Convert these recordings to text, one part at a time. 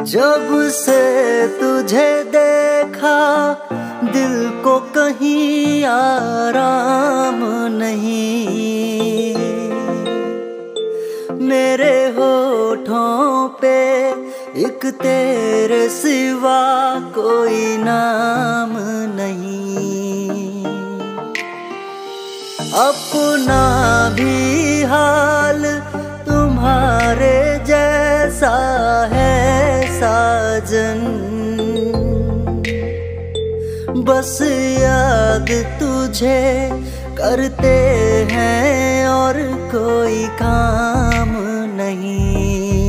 जब से तुझे देखा दिल को कहीं आराम नहीं। मेरे होठों पे एक तेरे सिवा कोई नाम नहीं। अपना भी हाल तुम्हारे जैसा है साजन, बस याद तुझे करते हैं और कोई काम नहीं।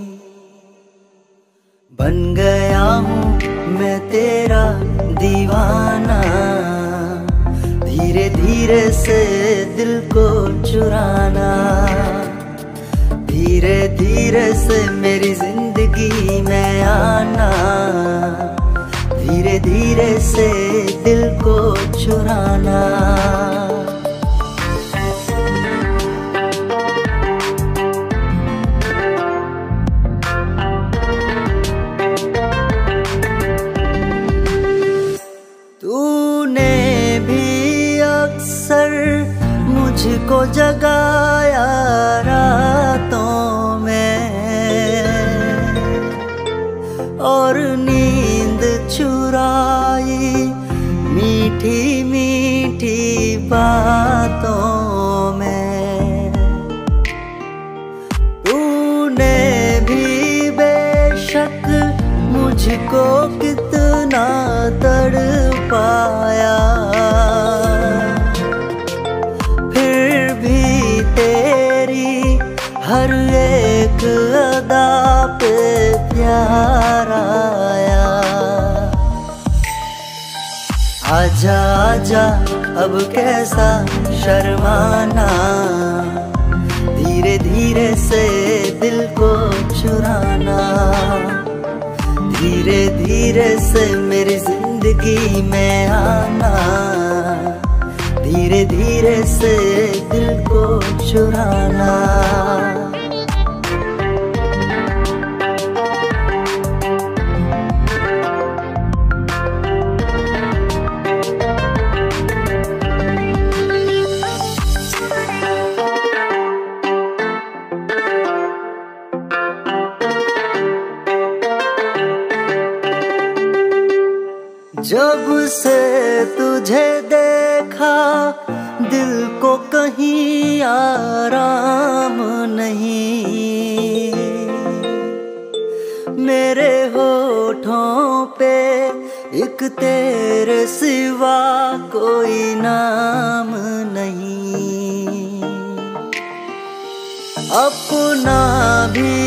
बन गया हूँ मैं तेरा दीवाना, धीरे धीरे से दिल को चुराना। धीरे धीरे से मेरी जिंदगी में आना, धीरे धीरे से दिल को चुराना। तूने भी अक्सर मुझको जगाया रातों में और नींद चुराई मीठी मीठी बातों में। तूने भी बेशक मुझको कितना तड़पाया, फिर भी तेरी हर एक अदा पे प्यार आया। आजा आजा अब कैसा शर्माना, धीरे धीरे से दिल को चुराना। धीरे धीरे से मेरी जिंदगी में आना, धीरे धीरे से दिल को चुराना। जब से तुझे देखा दिल को कहीं आराम नहीं। मेरे होठों पे एक तेरे सिवा कोई नाम नहीं। अपना भी